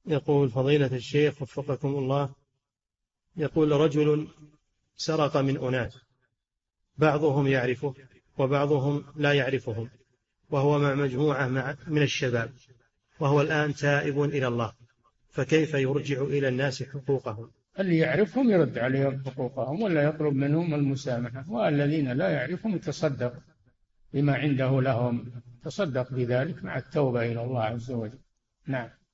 يقول فضيلة الشيخ وفقكم الله، يقول رجل سرق من أناس بعضهم يعرفه وبعضهم لا يعرفهم، وهو مع مجموعة من الشباب، وهو الآن تائب إلى الله، فكيف يرجع إلى الناس حقوقهم؟ اللي يعرفهم يرد عليهم حقوقهم ولا يطلب منهم المسامحة، والذين لا يعرفهم يتصدق بما عنده لهم، تصدق بذلك مع التوبة إلى الله عز وجل. نعم.